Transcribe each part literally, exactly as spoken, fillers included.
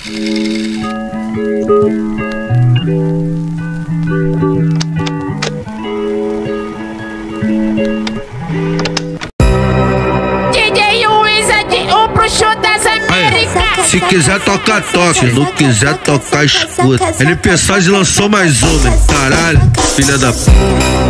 D J Wizard, o bruxo das Américas. Se quiser tocar, toca. Se não quiser tocar, escuta. N P Sage lançou mais uma. Caralho, filha da p.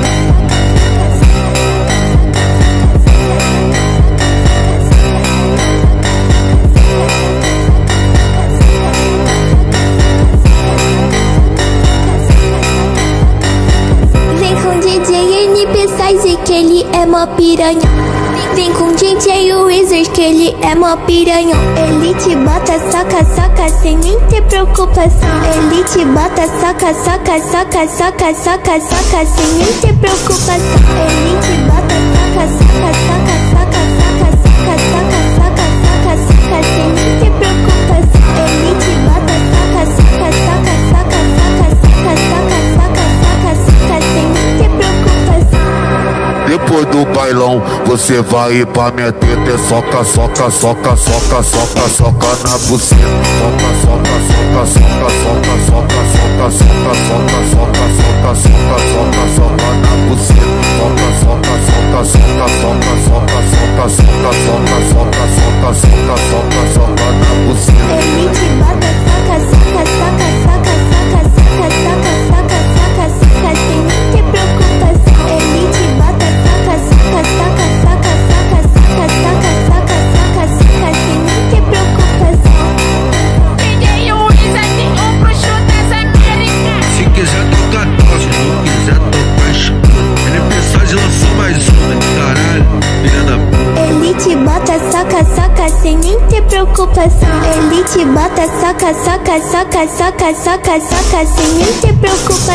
Que ele é mó piranha. Vem com D J Wizard que ele é mó piranha. Ele te bota, soca, soca sem nem ter preocupação. Ele te bota, soca, soca, soca, soca, soca, soca sem nem ter preocupação. Ele te bota, soca, soca, soca, soca, soca, soca, soca, soca, soca, soca sem nem ter preocupação. Ele te bota, soca, soca, soca, soca, soca, soca, soca, soca, soca, soca sem nem ter preocupação. Depois do bailão, você vai ir pra minha teta. É soca, soca, soca, soca, soca, soca na buceta. Soca, soca, soca, soca, soca, soca, soca, soca, soca, soca, soca, soca, soca, soca na buceta. Soca, soca, soca, soca, soca, soca, soca, soca, soca, soca, soca, soca, soca, soca na buceta. Ele te bota, soca, soca, soca, soca, soca, soca, soca, soca, soca, soca sem nem ter preocupação. Ele te bota, soca, soca, soca, soca, soca, soca, soca, soca, soca, soca sem nem ter preocupação. D J Wizard, o bruxo das Américas. Se quiser tocar, toca. Se não quiser tocar, escuta. N P Sage lançou mais uma. Caralho, filha da p. Ele te bota, soca, soca sem nem ter preocupação. Ele te bota, soca, soca, soca, soca, soca, soca sem nem ter preocupação.